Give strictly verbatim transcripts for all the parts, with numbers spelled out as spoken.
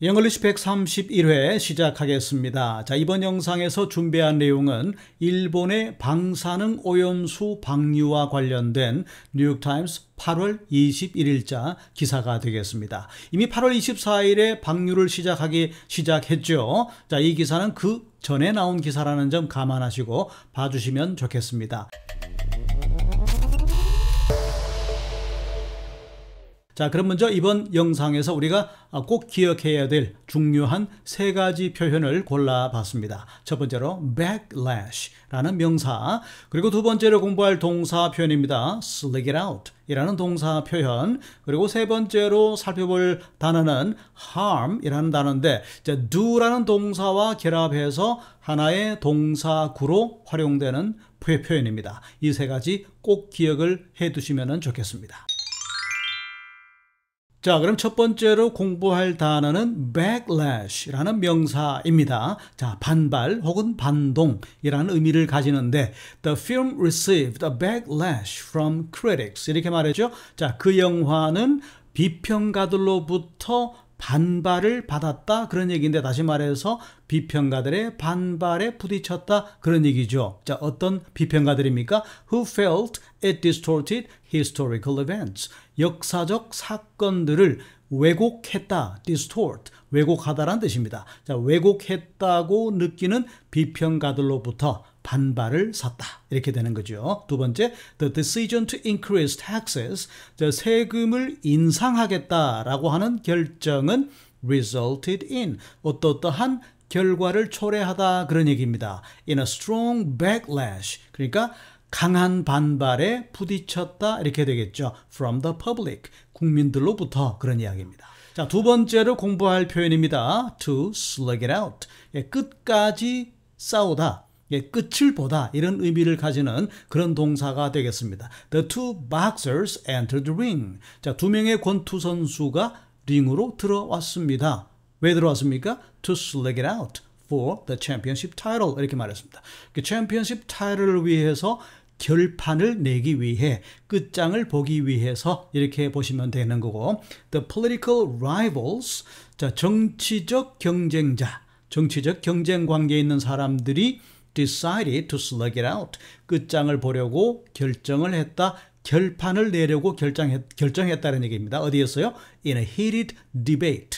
영글리시 백삼십일 회 시작하겠습니다. 자, 이번 영상에서 준비한 내용은 일본의 방사능 오염수 방류와 관련된 뉴욕타임스 팔월 이십일일자 기사가 되겠습니다. 이미 팔월 이십사일에 방류를 시작하기 시작했죠. 자, 이 기사는 그 전에 나온 기사라는 점 감안하시고 봐주시면 좋겠습니다. 자, 그럼 먼저 이번 영상에서 우리가 꼭 기억해야 될 중요한 세 가지 표현을 골라봤습니다. 첫 번째로 backlash라는 명사, 그리고 두 번째로 공부할 동사 표현입니다. slick it out 이라는 동사 표현, 그리고 세 번째로 살펴볼 단어는 harm이라는 단어인데 do라는 동사와 결합해서 하나의 동사구로 활용되는 표현입니다. 이 세 가지 꼭 기억을 해 두시면 좋겠습니다. 자, 그럼 첫 번째로 공부할 단어는 backlash라는 명사입니다. 자, 반발 혹은 반동이라는 의미를 가지는데 The film received a backlash from critics 이렇게 말했죠. 자, 그 영화는 비평가들로부터 반발을 받았다 그런 얘기인데, 다시 말해서 비평가들의 반발에 부딪혔다 그런 얘기죠. 자, 어떤 비평가들입니까? Who felt it distorted historical events. 역사적 사건들을 왜곡했다. distort. 왜곡하다라는 뜻입니다. 자, 왜곡했다고 느끼는 비평가들로부터 반발을 샀다. 이렇게 되는 거죠. 두 번째, the decision to increase taxes. 자, 세금을 인상하겠다라고 하는 결정은 resulted in. 어떠어떠한 결과를 초래하다 그런 얘기입니다. in a strong backlash. 그러니까 강한 반발에 부딪혔다 이렇게 되겠죠. from the public. 국민들로부터 그런 이야기입니다. 자, 두 번째로 공부할 표현입니다. to slug it out. 예, 끝까지 싸우다. 예, 끝을 보다 이런 의미를 가지는 그런 동사가 되겠습니다. The two boxers entered the ring. 자, 두 명의 권투 선수가 링으로 들어왔습니다. 왜 들어왔습니까? To slug it out for the championship title 이렇게 말했습니다. 그 챔피언십 타이틀을 위해서 결판을 내기 위해, 끝장을 보기 위해서 이렇게 보시면 되는 거고, the political rivals, 자, 정치적 경쟁자, 정치적 경쟁 관계에 있는 사람들이 decided to slug it out, 끝장을 보려고 결정을 했다, 결판을 내려고 결정했, 결정했다는 얘기입니다. 어디였어요? In a heated debate,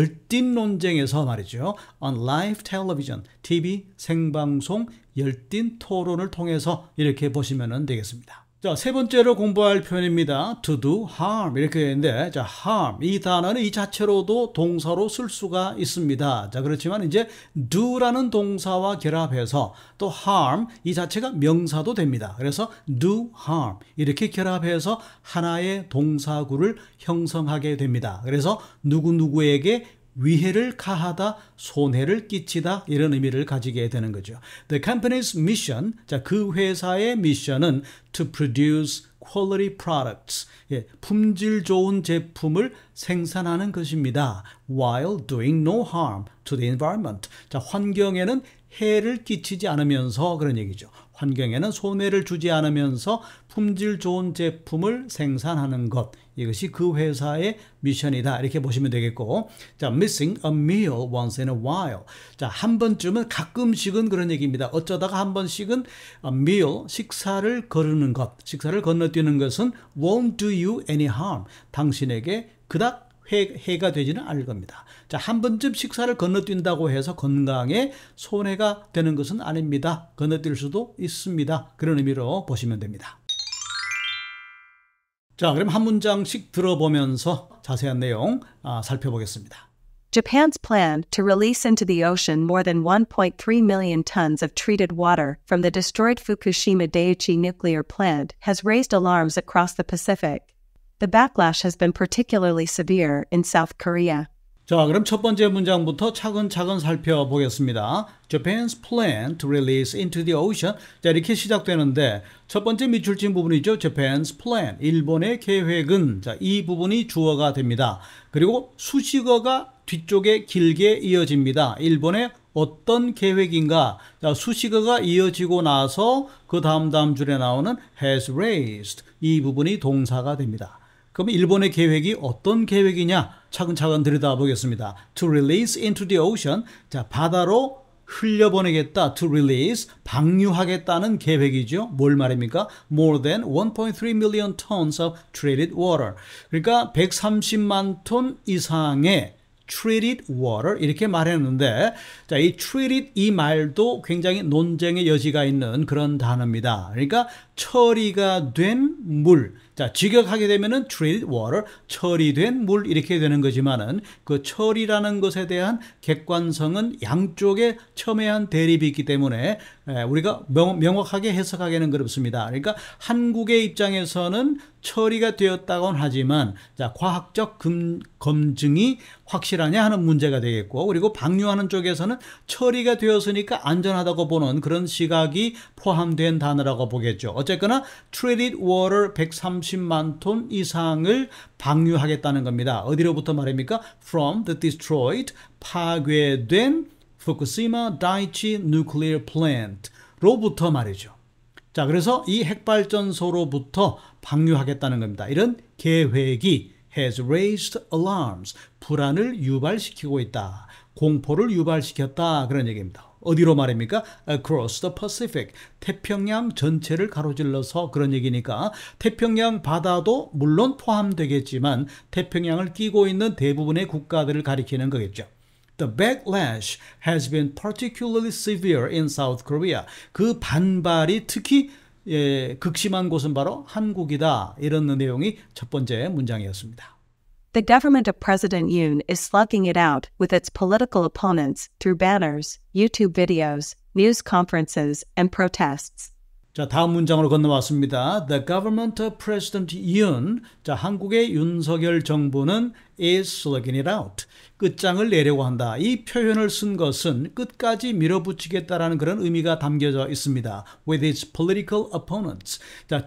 열띤 논쟁에서 말이죠. On live television, 티비 생방송 열띤 토론을 통해서 이렇게 보시면 되겠습니다. 자, 세 번째로 공부할 표현입니다. to do harm 이렇게 되는데, 자, harm 이 단어는 이 자체로도 동사로 쓸 수가 있습니다. 자, 그렇지만 이제 do라는 동사와 결합해서 또 harm 이 자체가 명사도 됩니다. 그래서 do harm 이렇게 결합해서 하나의 동사구를 형성하게 됩니다. 그래서 누구누구에게 위해를 가하다, 손해를 끼치다 이런 의미를 가지게 되는 거죠. The company's mission, 자, 그 회사의 미션은 to produce quality products, 예, 품질 좋은 제품을 생산하는 것입니다. While doing no harm to the environment. 자, 환경에는 해를 끼치지 않으면서 그런 얘기죠. 환경에는 손해를 주지 않으면서 품질 좋은 제품을 생산하는 것, 이것이 그 회사의 미션이다 이렇게 보시면 되겠고, 자, missing a meal once in a while. 자, 한 번쯤은, 가끔씩은 그런 얘기입니다. 어쩌다가 한 번씩은 a meal, 식사를 거르는 것, 식사를 건너뛰는 것은 won't do you any harm. 당신에게 그닥 해, 해가 되지는 않을 겁니다. 자, 한 번쯤 식사를 건너뛴다고 해서 건강에 손해가 되는 것은 아닙니다. 건너뛸 수도 있습니다. 그런 의미로 보시면 됩니다. 자, 그럼 한 문장씩 들어보면서 자세한 내용 아, 살펴보겠습니다. Japan's plan to release into the ocean more than one point three million tons of treated water from the destroyed Fukushima Daiichi nuclear plant has raised alarms across the Pacific. The backlash has been particularly severe in South Korea. 자, 그럼 첫 번째 문장부터 차근차근 살펴보겠습니다. Japan's plan to release into the ocean. 자, 이렇게 시작되는데 첫 번째 밑줄친 부분이죠. Japan's plan. 일본의 계획은. 자, 이 부분이 주어가 됩니다. 그리고 수식어가 뒤쪽에 길게 이어집니다. 일본의 어떤 계획인가? 자, 수식어가 이어지고 나서 그 다음 다음 줄에 나오는 has raised. 이 부분이 동사가 됩니다. 그럼 일본의 계획이 어떤 계획이냐? 차근차근 들여다보겠습니다. To release into the ocean. 자, 바다로 흘려보내겠다. To release. 방류하겠다는 계획이죠. 뭘 말입니까? More than one point three million tons of treated water. 그러니까 백삼십만 톤 이상의 treated water 이렇게 말했는데 자, 이 treated 이 말도 굉장히 논쟁의 여지가 있는 그런 단어입니다. 그러니까 처리가 된 물. 자, 직역하게 되면은 treated water, 처리된 물 이렇게 되는 거지만은 그 처리라는 것에 대한 객관성은 양쪽에 첨예한 대립이 있기 때문에 우리가 명, 명확하게 해석하기는 그렇습니다. 그러니까 한국의 입장에서는 처리가 되었다고는 하지만 자, 과학적 금, 검증이 확실하냐 하는 문제가 되겠고 그리고 방류하는 쪽에서는 처리가 되었으니까 안전하다고 보는 그런 시각이 포함된 단어라고 보겠죠. 어쨌거나 treated water 백삼십만 톤 이상을 방류하겠다는 겁니다. 어디로부터 말입니까? From the destroyed, 파괴된 Fukushima Daiichi Nuclear Plant 로부터 말이죠. 자, 그래서 이 핵발전소로부터 방류하겠다는 겁니다. 이런 계획이 has raised alarms, 불안을 유발시키고 있다. 공포를 유발시켰다. 그런 얘기입니다. 어디로 말입니까? Across the Pacific, 태평양 전체를 가로질러서 그런 얘기니까 태평양 바다도 물론 포함되겠지만 태평양을 끼고 있는 대부분의 국가들을 가리키는 거겠죠. The backlash has been particularly severe in South Korea. 그 반발이 특히 예, 극심한 곳은 바로 한국이다. 이런 내용이 첫 번째 문장이었습니다. The government of President Yoon is slugging it out with its political opponents through banners, YouTube videos, news conferences, and protests. 자, 다음 문장으로 건너왔습니다. The government of President Yoon, 자, 한국의 윤석열 정부는 is slugging it out. 끝장을 내려고 한다. 이 표현을 쓴 것은 끝까지 밀어붙이겠다라는 그런 의미가 담겨져 있습니다. With its political opponents. 자,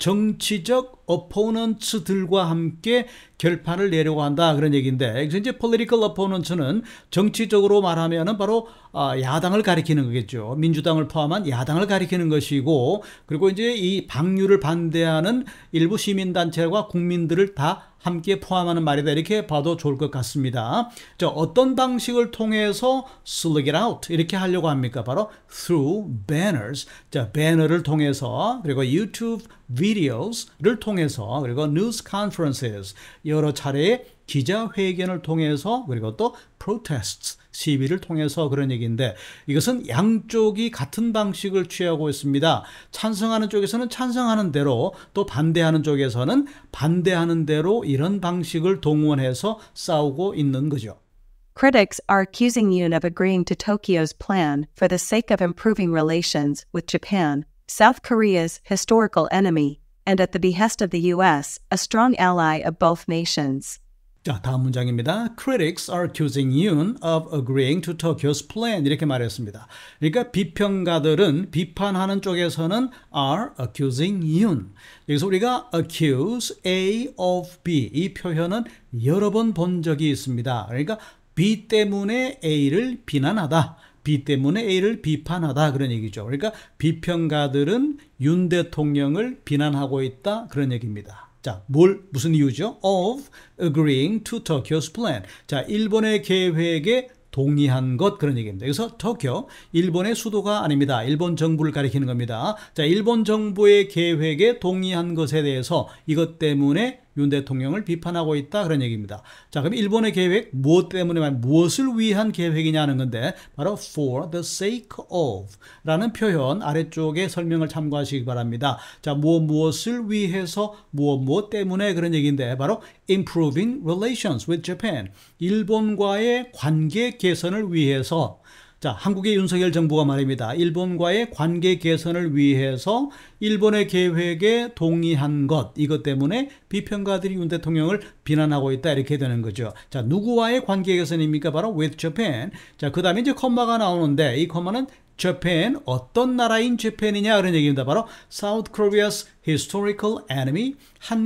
정치적 opponents들과 함께 결판을 내려고 한다. 그런 얘기인데, 그래서 이제 political opponents는 정치적으로 말하면은 바로 아, 야당을 가리키는 거겠죠. 민주당을 포함한 야당을 가리키는 것이고, 그리고 이제 이 방류를 반대하는 일부 시민단체와 국민들을 다 함께 포함하는 말이다. 이렇게 봐도 좋을 것 같습니다. 자, 어떤 방식을 통해서 slug it out 이렇게 하려고 합니까? 바로 through banners. 자, 배너를 통해서 그리고 유튜브 videos를 통해서 그리고 news conferences 여러 차례의 기자회견을 통해서 그리고 또 protests 시위를 통해서 그런 얘기인데 이것은 양쪽이 같은 방식을 취하고 있습니다. 찬성하는 쪽에서는 찬성하는 대로 또 반대하는 쪽에서는 반대하는 대로 이런 방식을 동원해서 싸우고 있는 거죠. Critics are accusing Yoon of agreeing to Tokyo's plan for the sake of improving relations with Japan, South Korea's historical enemy, and at the behest of the U S, a strong ally of both nations. 자, 다음 문장입니다. Critics are accusing Yoon of agreeing to Tokyo's plan. 이렇게 말했습니다. 그러니까 비평가들은 비판하는 쪽에서는 are accusing Yoon. 여기서 우리가 accuse A of B 이 표현은 여러 번 본 적이 있습니다. 그러니까 B 때문에 A를 비난하다. B 때문에 A를 비판하다. 그런 얘기죠. 그러니까 비평가들은 윤 대통령을 비난하고 있다. 그런 얘기입니다. 자, 뭘, 무슨 이유죠? Of agreeing to Tokyo's plan. 자, 일본의 계획에 동의한 것 그런 얘기입니다. 그래서 도쿄, 일본의 수도가 아닙니다. 일본 정부를 가리키는 겁니다. 자, 일본 정부의 계획에 동의한 것에 대해서 이것 때문에 윤 대통령을 비판하고 있다 그런 얘기입니다. 자, 그럼 일본의 계획 무엇 때문에 무엇을 위한 계획이냐는 건데 바로 for the sake of 라는 표현 아래쪽에 설명을 참고하시기 바랍니다. 자, 무엇 무엇을 위해서 무엇 무엇 때문에 그런 얘기인데 바로 improving relations with Japan 일본과의 관계 개선을 위해서 자, 한국의 윤석열 정부가 말입니다. 일본과의 관계 개선을 위해서 일본의 계획에 동의한 것, 이것 때문에 비평가들이 윤 대통령을 비난하고 있다. 이렇게 되는 거죠. 자, 누구와의 관계 개선입니까? 바로 with Japan. 자, 그 다음에 이제 컴마가 나오는데 이 컴마는 Japan, 어떤 나라인 Japan이냐 그런 얘기입니다. 바로 South Korea's historical enemy,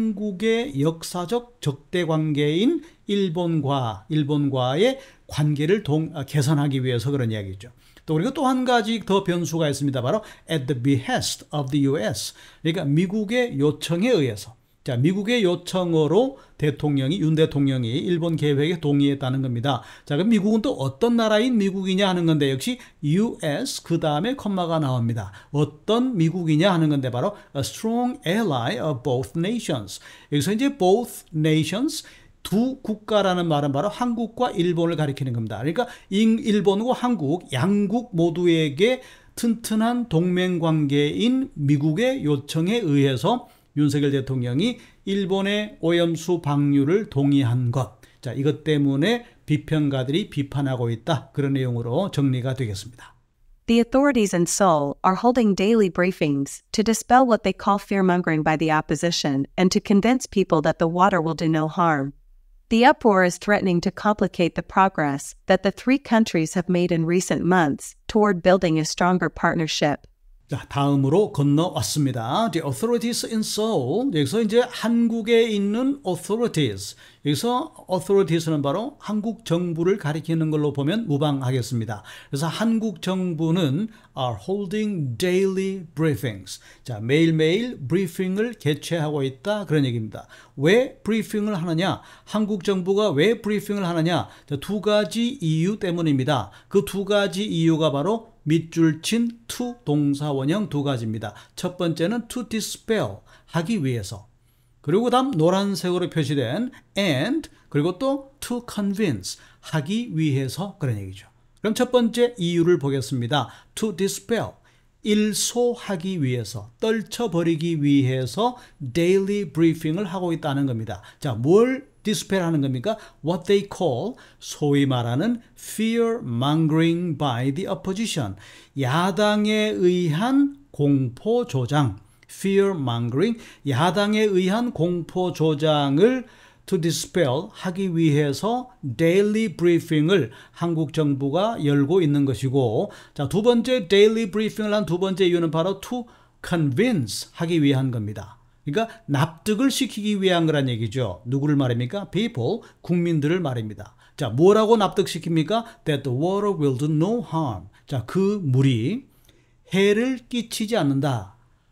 한국의 역사적 적대 관계인 일본과, 일본과의 관계를 동, 개선하기 위해서 그런 이야기죠. 또 그리고 또 한 가지 더 변수가 있습니다. 바로 at the behest of the U S. 그러니까 미국의 요청에 의해서. 자, 미국의 요청으로 대통령이 윤 대통령이 일본 계획에 동의했다는 겁니다. 자, 그럼 미국은 또 어떤 나라인 미국이냐 하는 건데 역시 유에스 그 다음에 콤마가 나옵니다. 어떤 미국이냐 하는 건데 바로 a strong ally of both nations. 여기서 이제 both nations 두 국가라는 말은 바로 한국과 일본을 가리키는 겁니다. 그러니까 일본과 한국 양국 모두에게 튼튼한 동맹 관계인 미국의 요청에 의해서 윤석열 대통령이 일본의 오염수 방류를 동의한 것. 자, 이것 때문에 비평가들이 비판하고 있다. 그런 내용으로 정리가 되겠습니다. The authorities in Seoul are holding daily briefings to dispel what they call fear-mongering by the opposition and to convince people that the water will do no harm. The uproar is threatening to complicate the progress that the three countries have made in recent months toward building a stronger partnership. 자, 다음으로 건너왔습니다. The authorities in Seoul. 여기서 이제 한국에 있는 authorities. 여기서 authorities는 바로 한국 정부를 가리키는 걸로 보면 무방하겠습니다. 그래서 한국 정부는 are holding daily briefings. 자, 매일매일 브리핑을 개최하고 있다. 그런 얘기입니다. 왜 브리핑을 하느냐? 한국 정부가 왜 브리핑을 하느냐? 자, 두 가지 이유 때문입니다. 그 두 가지 이유가 바로 밑줄 친 to 동사원형 두 가지입니다. 첫 번째는 to dispel 하기 위해서, 그리고 다음 노란색으로 표시된 and, 그리고 또 to convince 하기 위해서 그런 얘기죠. 그럼 첫 번째 이유를 보겠습니다. to dispel 일소하기 위해서, 떨쳐버리기 위해서 daily briefing을 하고 있다는 겁니다. 자, 뭘 dispel 하는 겁니까? What they call, 소위 말하는 fear-mongering by the opposition. 야당에 의한 공포 조장, fear-mongering, 야당에 의한 공포 조장을 to dispel 하기 위해서 daily briefing을 한국 정부가 열고 있는 것이고, 자, 두 번째 daily briefing을 한 두 번째 이유는 바로 to convince 하기 위한 겁니다. 그러니까 납득을 시키기 위한 거란 얘기죠. 누구를 말입니까? people, 국민들을 말입니다. 자, 뭐라고 납득시킵니까? That the water will do no harm. 자, 그 물이 해를 끼치지 않는다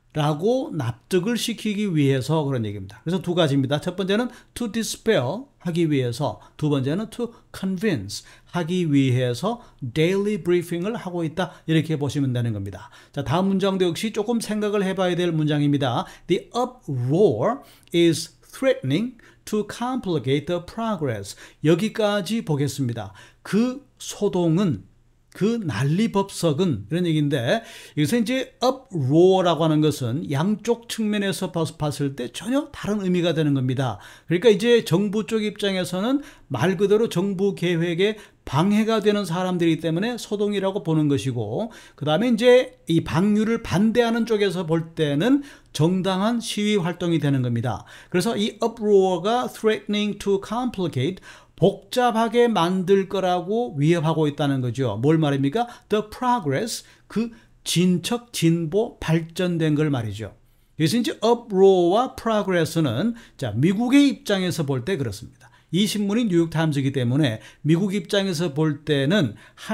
라고 납득을 시키기 위해서 그런 얘기입니다. 그래서 두 가지입니다. 첫 번째는 to dispel 하기 위해서, 두 번째는 to convince 하기 위해서 daily briefing을 하고 있다. 이렇게 보시면 되는 겁니다. 자, 다음 문장도 역시 조금 생각을 해봐야 될 문장입니다. The uproar is threatening to complicate the progress. 여기까지 보겠습니다. 그 소동은, 그 난리법석은, 이런 얘기인데, 여기서 이제 uproar라고 하는 것은 양쪽 측면에서 봤을 때 전혀 다른 의미가 되는 겁니다. 그러니까 이제 정부 쪽 입장에서는 말 그대로 정부 계획에 방해가 되는 사람들이기 때문에 소동이라고 보는 것이고, 그 다음에 이제 이 방류를 반대하는 쪽에서 볼 때는 정당한 시위 활동이 되는 겁니다. 그래서 이 uproar가 threatening to complicate, 복잡하게 만들 거라고 위협하고 있다는 거죠. 뭘 말입니까? The progress, 그 진척, 진보, 발전된 걸 말이죠. 그래서 이제 uproar와 progress는 자, 미국의 입장에서 볼 때 그렇습니다. 이 신문이 뉴욕타임즈이기 때문에 미국 입장에서 볼 때는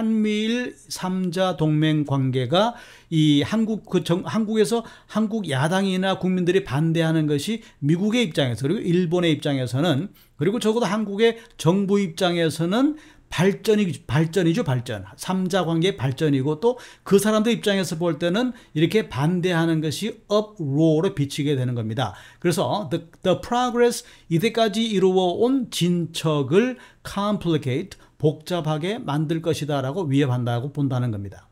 한미일 삼자 동맹 관계가 이 한국 그 정, 한국에서 한국 야당이나 국민들이 반대하는 것이 미국의 입장에서, 그리고 일본의 입장에서는, 그리고 적어도 한국의 정부 입장에서는 발전이, 발전이죠, 발전. 삼자 관계의 발전이고, 또 그 사람들 입장에서 볼 때는 이렇게 반대하는 것이 uproar로 비치게 되는 겁니다. 그래서 the, the progress, 이때까지 이루어온 진척을 complicate, 복잡하게 만들 것이다 라고 위협한다고 본다는 겁니다.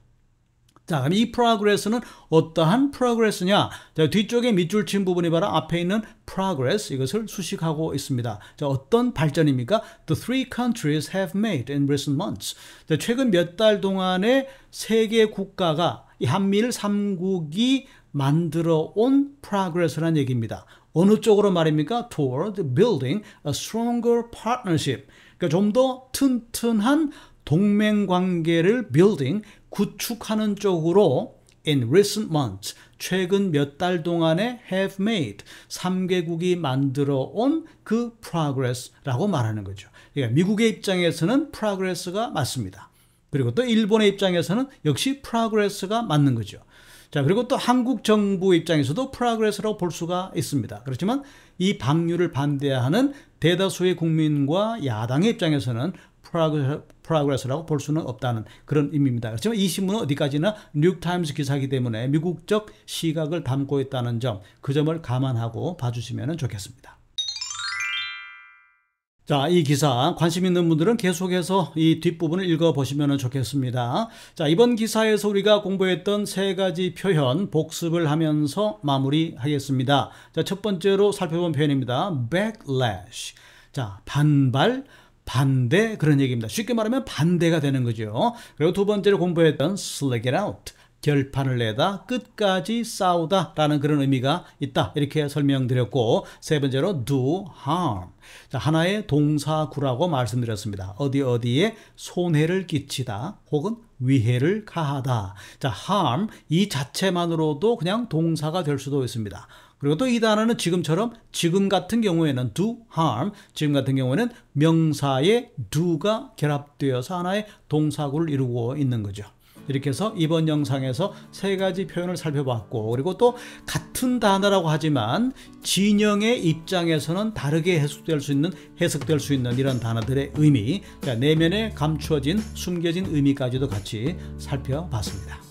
자, 그럼 이 progress는 어떠한 progress냐? 자, 뒤쪽에 밑줄 친 부분이 바로 앞에 있는 progress, 이것을 수식하고 있습니다. 자, 어떤 발전입니까? The three countries have made in recent months. 자, 최근 몇 달 동안에 세 개 국가가, 이 한미일 삼국이 만들어 온 progress라는 얘기입니다. 어느 쪽으로 말입니까? Toward building a stronger partnership. 그러니까 좀 더 튼튼한 동맹 관계를 building, 구축하는 쪽으로 in recent months, 최근 몇 달 동안에 have made, 삼 개국이 만들어 온 그 progress라고 말하는 거죠. 그러니까 미국의 입장에서는 progress가 맞습니다. 그리고 또 일본의 입장에서는 역시 progress가 맞는 거죠. 자, 그리고 또 한국 정부 입장에서도 progress라고 볼 수가 있습니다. 그렇지만 이 방류를 반대하는 대다수의 국민과 야당의 입장에서는 progress라고 볼 수는 없다는 그런 의미입니다. 그렇지만 이 신문은 어디까지나 뉴욕타임스 기사이기 때문에 미국적 시각을 담고 있다는 점, 그 점을 감안하고 봐주시면 좋겠습니다. 자, 이 기사 관심 있는 분들은 계속해서 이 뒷부분을 읽어보시면 좋겠습니다. 자, 이번 기사에서 우리가 공부했던 세 가지 표현 복습을 하면서 마무리하겠습니다. 자, 첫 번째로 살펴본 표현입니다. backlash. 자, 반발, 반대, 그런 얘기입니다. 쉽게 말하면 반대가 되는 거죠. 그리고 두 번째로 공부했던 slug it out. 결판을 내다, 끝까지 싸우다 라는 그런 의미가 있다, 이렇게 설명드렸고, 세 번째로 do harm. 자, 하나의 동사구라고 말씀드렸습니다. 어디 어디에 손해를 끼치다 혹은 위해를 가하다. 자, harm 이 자체만으로도 그냥 동사가 될 수도 있습니다. 그리고 또 이 단어는 지금처럼, 지금 같은 경우에는 do harm, 지금 같은 경우에는 명사의 do가 결합되어서 하나의 동사구를 이루고 있는 거죠. 이렇게 해서 이번 영상에서 세 가지 표현을 살펴봤고, 그리고 또 같은 단어라고 하지만 진영의 입장에서는 다르게 해석될 수 있는 해석될 수 있는 이런 단어들의 의미, 내면에 감추어진 숨겨진 의미까지도 같이 살펴봤습니다.